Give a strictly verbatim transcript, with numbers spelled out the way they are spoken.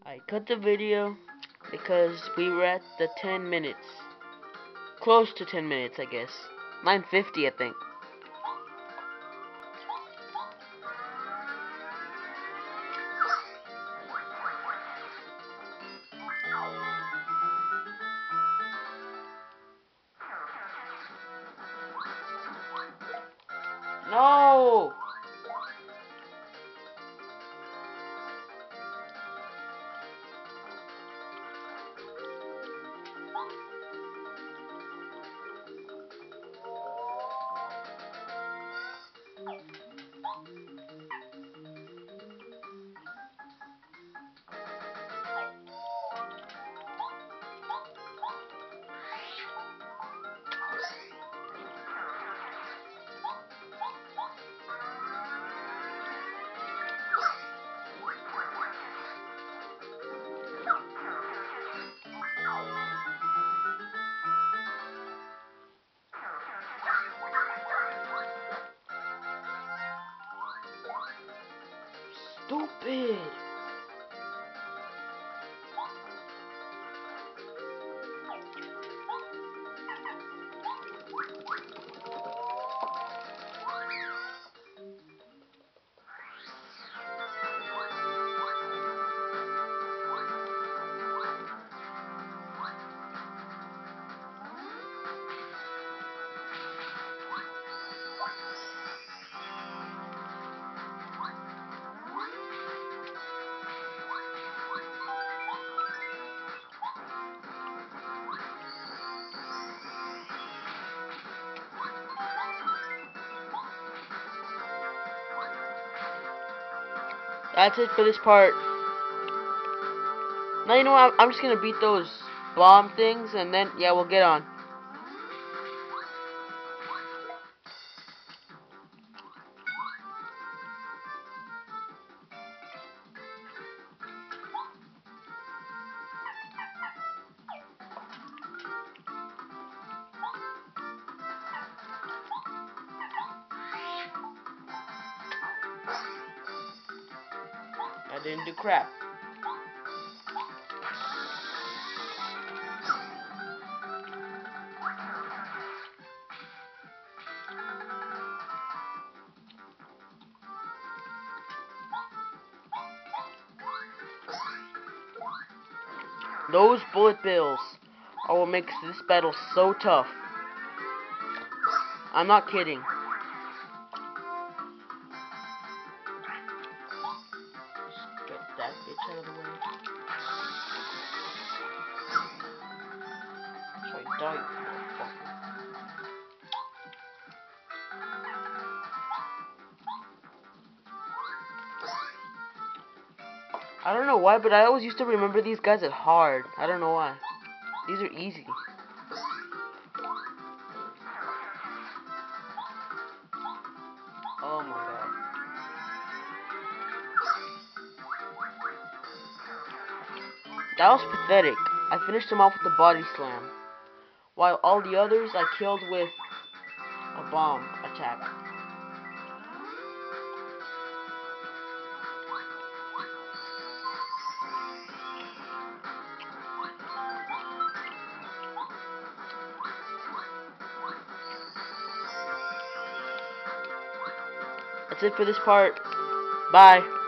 I cut the video because we were at the ten minutes. Close to ten minutes, I guess. nine fifty, I think. No! Stupid! That's it for this part. Now you know what, I'm just gonna beat those bomb things and then, yeah, we'll get on. I didn't do crap. Those bullet bills are what makes this battle so tough. I'm not kidding. Just get that bitch out of the way. So I die, motherfucker. I don't know why, but I always used to remember these guys as hard. I don't know why. These are easy. Oh my god. That was pathetic. I finished him off with the body slam, while all the others I killed with a bomb attack. That's it for this part. Bye.